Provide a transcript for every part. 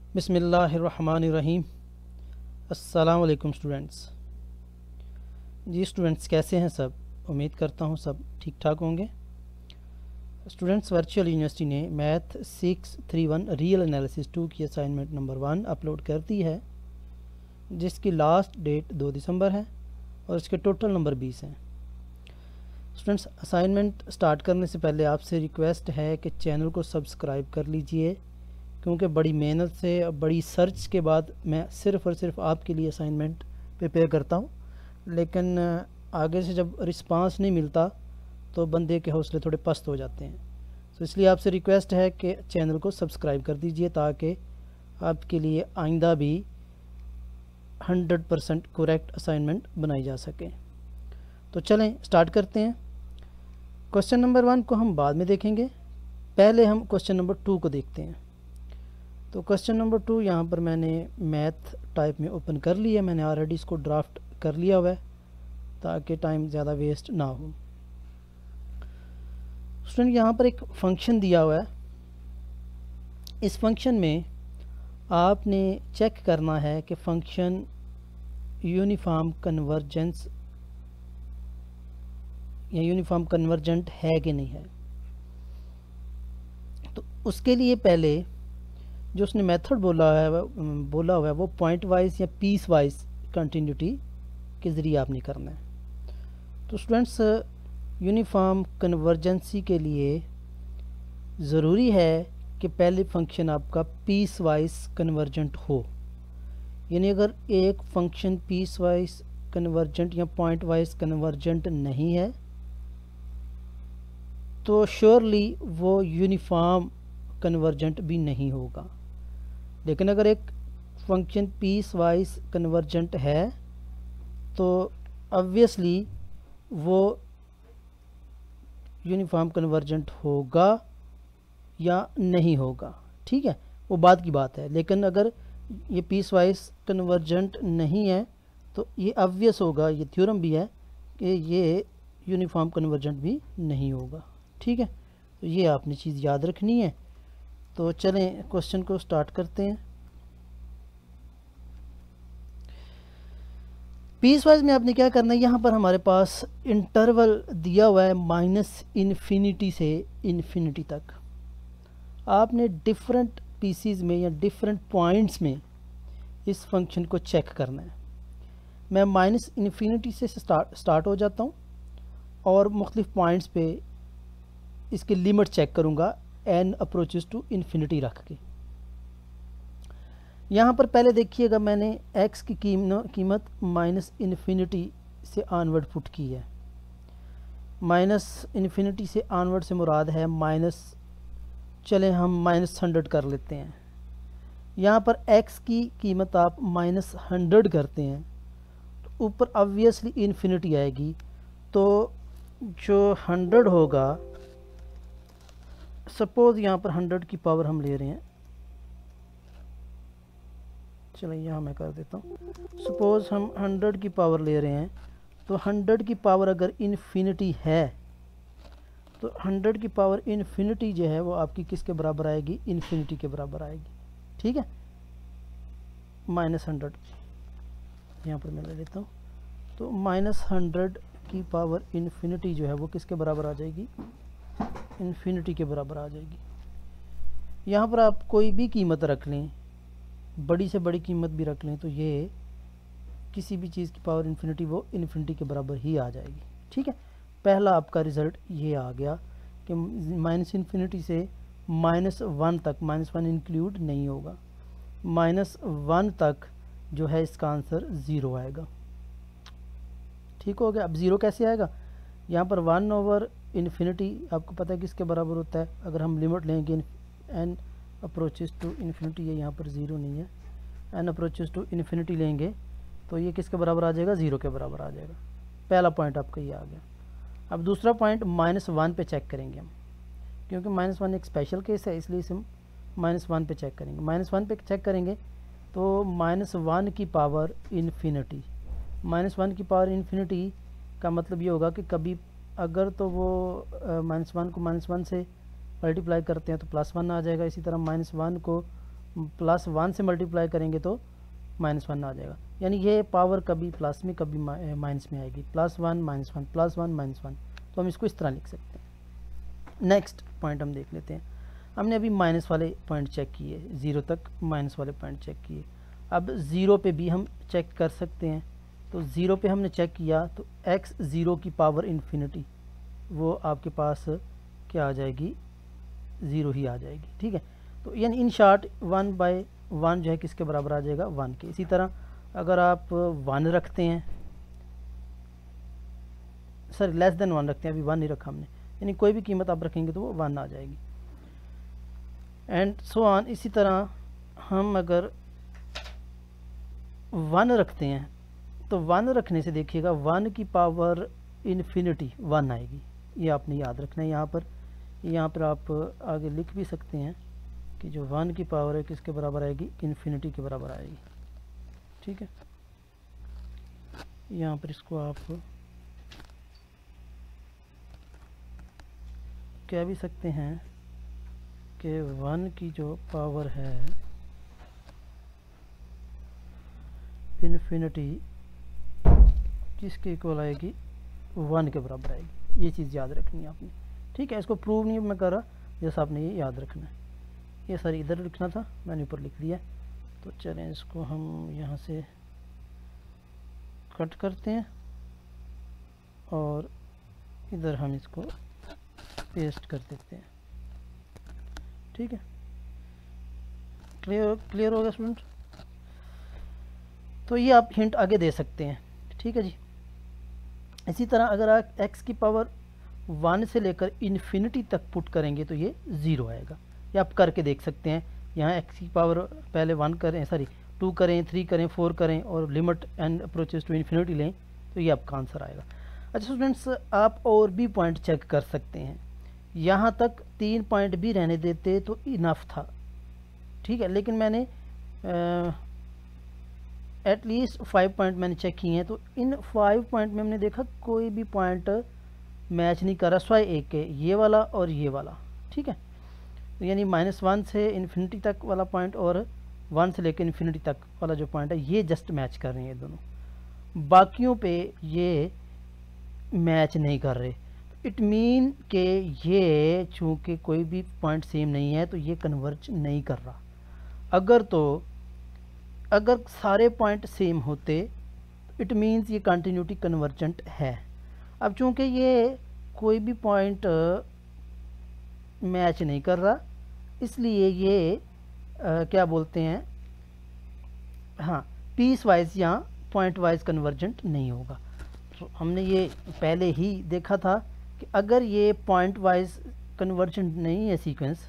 बिस्मिल्लाहिर्रहमानिर्रहीम। अस्सलाम वालेकुम स्टूडेंट्स। जी स्टूडेंट्स, कैसे हैं सब? उम्मीद करता हूँ सब ठीक ठाक होंगे। स्टूडेंट्स, वर्चुअल यूनिवर्सिटी ने मैथ 631 रियल एनालिसिस 2 की असाइनमेंट नंबर 1 अपलोड कर दी है, जिसकी लास्ट डेट 2 दिसंबर है और इसके टोटल नंबर 20 हैं। स्टूडेंट्स, असाइनमेंट स्टार्ट करने से पहले आपसे रिक्वेस्ट है कि चैनल को सब्सक्राइब कर लीजिए, क्योंकि बड़ी मेहनत से, बड़ी सर्च के बाद मैं सिर्फ़ और सिर्फ आपके लिए असाइनमेंट प्रिपेयर करता हूँ। लेकिन आगे से जब रिस्पांस नहीं मिलता तो बंदे के हौसले थोड़े पस्त हो जाते हैं। तो इसलिए आपसे रिक्वेस्ट है कि चैनल को सब्सक्राइब कर दीजिए, ताकि आपके लिए आइंदा भी 100% करेक्ट असाइनमेंट बनाई जा सके। तो चलें स्टार्ट करते हैं। क्वेश्चन नंबर 1 को हम बाद में देखेंगे, पहले हम क्वेश्चन नंबर 2 को देखते हैं। तो क्वेश्चन नंबर 2 यहाँ पर मैंने मैथ टाइप में ओपन कर लिया। मैंने ऑलरेडी इसको ड्राफ्ट कर लिया हुआ है ताकि टाइम ज़्यादा वेस्ट ना हो। स्टूडेंट, यहाँ पर एक फंक्शन दिया हुआ है। इस फंक्शन में आपने चेक करना है कि फंक्शन यूनिफॉर्म कन्वर्जेंस या यूनिफॉर्म कन्वर्जेंट है कि नहीं है। तो उसके लिए पहले जो उसने मेथड बोला हुआ है वो पॉइंट वाइज या पीस वाइज कंटिन्यूटी के ज़रिए आपने करना है। तो स्टूडेंट्स, यूनिफॉर्म कन्वर्जेंसी के लिए ज़रूरी है कि पहले फंक्शन आपका पीस वाइज कन्वर्जेंट हो। यानी अगर एक फंक्शन पीस वाइज कन्वर्जेंट या पॉइंट वाइज कन्वर्जेंट नहीं है तो श्योरली वो यूनिफॉर्म कन्वर्जेंट भी नहीं होगा। लेकिन अगर एक फंक्शन पीस वाइज कन्वर्जेंट है तो ऑब्वियसली वो यूनिफॉर्म कन्वर्जेंट होगा या नहीं होगा, ठीक है, वो बाद की बात है। लेकिन अगर ये पीस वाइज कन्वर्जेंट नहीं है तो ये ऑब्वियस होगा, ये थ्योरम भी है कि ये यूनिफॉर्म कन्वर्जेंट भी नहीं होगा, ठीक है। तो ये आपने चीज़ याद रखनी है। तो चलें क्वेश्चन को स्टार्ट करते हैं। पीस वाइज में आपने क्या करना है, यहाँ पर हमारे पास इंटरवल दिया हुआ है -इन्फिनिटी से इन्फिनिटी तक। आपने डिफरेंट पीसीज में या डिफरेंट पॉइंट्स में इस फंक्शन को चेक करना है। मैं -इन्फिनिटी से स्टार्ट हो जाता हूँ और मुख्तलिफ पॉइंट्स पे इसकी लिमिट चेक करूँगा n अप्रोचेस टू इन्फिनिटी रख के। यहाँ पर पहले देखिएगा, मैंने x की कीमत -इन्फिनिटी से ऑनवर्ड पुट की है। -इन्फिनिटी से ऑनवर्ड से मुराद है माइनस, चलें हम -100 कर लेते हैं। यहाँ पर x की कीमत आप -100 करते हैं तो ऊपर ऑब्वियसली इन्फिनिटी आएगी। तो जो 100 होगा, सपोज यहाँ पर 100 की पावर हम ले रहे हैं, चलो यहाँ मैं कर देता हूँ। सपोज हम 100 की पावर ले रहे हैं, तो 100 की पावर अगर इन्फिनिटी है तो 100 की पावर इन्फिनिटी जो है वो आपकी किसके बराबर आएगी? इन्फिनिटी के बराबर आएगी, ठीक है। -100 यहाँ पर मैं ले लेता हूँ। तो -100 की पावर इन्फिनिटी जो है वो किसके बराबर आ जाएगी? इन्फिनिटी के बराबर आ जाएगी। यहाँ पर आप कोई भी कीमत रख लें, बड़ी से बड़ी कीमत भी रख लें, तो ये किसी भी चीज़ की पावर इन्फिनिटी वो इन्फिनिटी के बराबर ही आ जाएगी, ठीक है। पहला आपका रिज़ल्ट ये आ गया कि -इन्फिनिटी से -1 तक, -1 इंक्लूड नहीं होगा, -1 तक जो है इसका आंसर 0 आएगा, ठीक हो गया। अब 0 कैसे आएगा? यहाँ पर 1/इन्फिनिटी आपको पता है किसके बराबर होता है? अगर हम लिमिट लेंगे n अप्रोचेस टू इन्फिनिटी, ये यहाँ पर 0 नहीं है, n अप्रोचेस टू इन्फिनिटी लेंगे तो ये किसके बराबर आ जाएगा? 0 के बराबर आ जाएगा। पहला पॉइंट आपका ये आ गया। अब दूसरा पॉइंट -1 पे चेक करेंगे हम, क्योंकि -1 एक स्पेशल केस है, इसलिए इसे हम -1 पे चेक करेंगे। -1 पे चेक करेंगे तो -1 की पावर इन्फिनिटी, -1 की पावर इन्फिनिटी का मतलब ये होगा कि कभी अगर तो वो -1 को -1 से मल्टीप्लाई करते हैं तो +1 आ जाएगा। इसी तरह -1 को प्लस 1 से मल्टीप्लाई करेंगे तो -1 आ जाएगा। यानी ये पावर कभी प्लस में कभी माइनस में आएगी, +1 -1 +1 -1, तो हम इसको इस तरह लिख सकते हैं। नेक्स्ट पॉइंट हम देख लेते हैं। हमने अभी माइनस वाले पॉइंट चेक किए, 0 तक माइनस वाले पॉइंट चेक किए। अब 0 पे भी हम चेक कर सकते हैं। तो 0 पे हमने चेक किया तो x 0 की पावर इन्फिनिटी वो आपके पास क्या आ जाएगी, 0 ही आ जाएगी। ठीक है, तो यानी इन शॉर्ट 1/1 जो है किसके बराबर आ जाएगा, 1 के। इसी तरह अगर आप 1 रखते हैं, सर लेस देन 1 रखते हैं, अभी 1 नहीं रखा हमने, यानी कोई भी कीमत आप रखेंगे तो वो 1 आ जाएगी, एंड सो ऑन। इसी तरह हम अगर 1 रखते हैं तो 1 रखने से देखिएगा 1 की पावर इन्फिनिटी 1 आएगी। ये आपने याद रखना है। यहाँ पर आप आगे लिख भी सकते हैं कि जो 1 की पावर है किसके बराबर आएगी, इन्फिनिटी के बराबर आएगी। ठीक है, यहाँ पर इसको आप कह भी सकते हैं कि 1 की जो पावर है इन्फिनिटी किसके इक्वल आएगी, 1 के बराबर आएगी। ये चीज़ याद रखनी है आपने। ठीक है, इसको प्रूव नहीं मैं कर रहा, जैसा आपने ये याद रखना है। ये सर इधर लिखना था, मैंने ऊपर लिख दिया। तो चलें इसको हम यहाँ से कट करते हैं और इधर हम इसको पेस्ट कर देते हैं। ठीक है, क्लियर हो गया स्टूडेंट? तो ये आप हिंट आगे दे सकते हैं। ठीक है जी। इसी तरह अगर आप x की पावर 1 से लेकर इन्फिनिटी तक पुट करेंगे तो ये 0 आएगा। ये आप करके देख सकते हैं। यहाँ x की पावर पहले 1 करें, सॉरी 2 करें, 3 करें, 4 करें और limit and approaches to infinity लें तो ये आपका आंसर आएगा। अच्छा स्टूडेंट्स, आप और भी पॉइंट चेक कर सकते हैं। यहाँ तक 3 पॉइंट भी रहने देते तो इनफ था। ठीक है, लेकिन मैंने एटलीस्ट 5 पॉइंट मैंने चेक किए हैं। तो इन 5 पॉइंट में हमने देखा कोई भी पॉइंट मैच नहीं कर रहा, स्वाय एक के, ये वाला और ये वाला। ठीक है, तो यानी -1 से इन्फिनिटी तक वाला पॉइंट और 1 से लेकर इन्फिनिटी तक वाला जो पॉइंट है ये जस्ट मैच कर रहे हैं दोनों। बाकियों पे ये मैच नहीं कर रहे। इट मीन के ये चूँकि कोई भी पॉइंट सेम नहीं है तो ये कन्वर्ज नहीं कर रहा। अगर सारे पॉइंट सेम होते इट मीन्स ये कंटिन्यूटी कन्वर्जेंट है। अब चूँकि ये कोई भी पॉइंट मैच नहीं कर रहा इसलिए ये क्या बोलते हैं, हाँ, पीस वाइज या पॉइंट वाइज कन्वर्जेंट नहीं होगा। तो हमने ये पहले ही देखा था कि अगर ये पॉइंट वाइज कन्वर्जेंट नहीं है, सीक्वेंस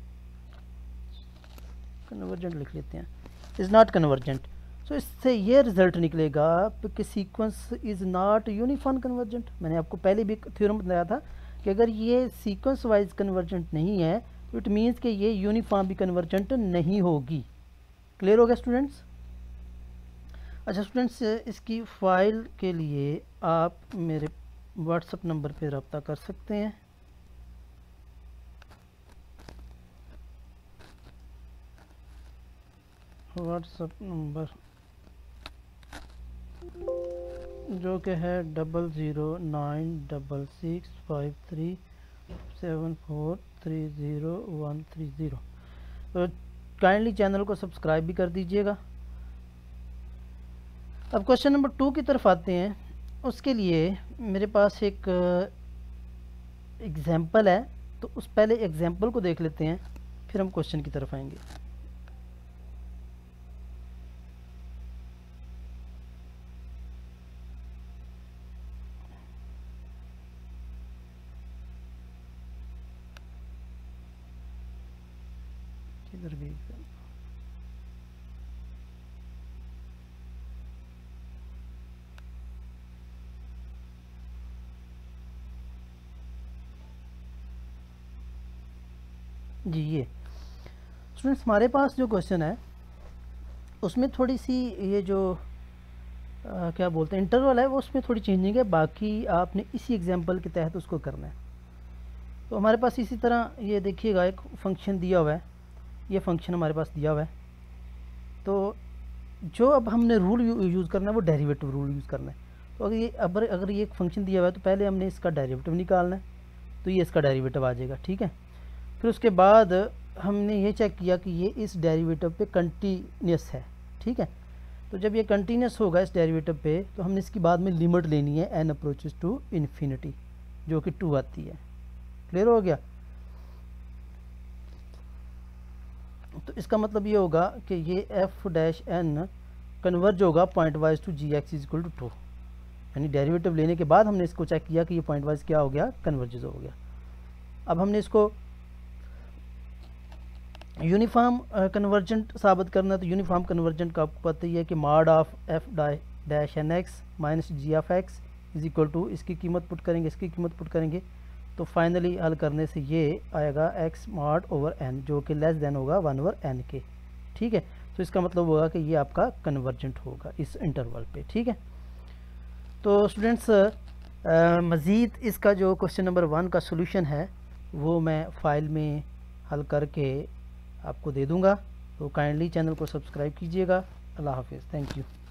कन्वर्जेंट लिख लेते हैं, इज़ नॉट कन्वर्जेंट, सो इससे ये रिजल्ट निकलेगा कि sequence is not uniform convergent. मैंने आपको पहले भी थ्योरम बताया था कि अगर ये सीक्वेंस वाइज कन्वर्जेंट नहीं है तो इट मीन्स कि ये यूनिफॉर्म भी कन्वर्जेंट नहीं होगी। क्लियर हो गया स्टूडेंट्स? अच्छा स्टूडेंट्स, इसकी फ़ाइल के लिए आप मेरे व्हाट्सएप नंबर पे रब्ता कर सकते हैं। व्हाट्सएप नंबर जो कि है 00966537430130। तो काइंडली चैनल को सब्सक्राइब भी कर दीजिएगा। अब क्वेश्चन नंबर 2 की तरफ आते हैं। उसके लिए मेरे पास एक एग्जाम्पल है, तो उस पहले एग्जाम्पल को देख लेते हैं फिर हम क्वेश्चन की तरफ आएंगे। किधर गई? जी, ये स्टूडेंट्स हमारे पास जो क्वेश्चन है उसमें थोड़ी सी ये जो क्या बोलते हैं इंटरवल है वो उसमें थोड़ी चेंजिंग है, बाकी आपने इसी एग्जांपल के तहत उसको करना है। तो हमारे पास इसी तरह ये देखिएगा एक फंक्शन दिया हुआ है ये फंक्शन हमारे पास दिया हुआ है। तो जो अब हमने रूल यूज़ करना है वो डेरिवेटिव रूल यूज़ करना है। तो अगर ये एक फंक्शन दिया हुआ है तो पहले हमने इसका डेरिवेटिव निकालना है, तो ये इसका डेरिवेटिव आ जाएगा, ठीक है। फिर उसके बाद हमने ये चेक किया कि ये इस डेरिवेटिव पे कंटिन्यूस है, ठीक है। तो जब ये कंटिन्यूस होगा इस डेरिवेटिव पे, तो हमने इसकी बाद में लिमिट लेनी है n अप्रोचेस टू इन्फिनिटी, जो कि 2 आती है। क्लियर हो गया। तो इसका मतलब ये होगा कि ये f डैश n कन्वर्ज होगा point wise to G x equal to 2, यानी डेरिवेटिव लेने के बाद हमने इसको चेक किया कि ये पॉइंट वाइज क्या हो गया, कन्वर्जेस हो गया। अब हमने इसको यूनिफॉर्म कन्वर्जेंट साबित करना है। तो यूनिफॉर्म कन्वर्जेंट का आपको पता ही है कि mod of f dash n x minus G of x is equal to, इसकी कीमत पुट करेंगे, इसकी कीमत पुट करेंगे, तो फाइनली हल करने से ये आएगा x मॉड ओवर n, जो कि लेस देन होगा 1 ओवर n के, ठीक है। तो इसका मतलब होगा कि ये आपका कन्वर्जेंट होगा इस इंटरवल पे, ठीक है। तो स्टूडेंट्स मज़ीद इसका जो क्वेश्चन नंबर 1 का सोल्यूशन है वो मैं फ़ाइल में हल करके आपको दे दूंगा। तो काइंडली चैनल को सब्सक्राइब कीजिएगा। अल्लाह हाफिज़, थैंक यू।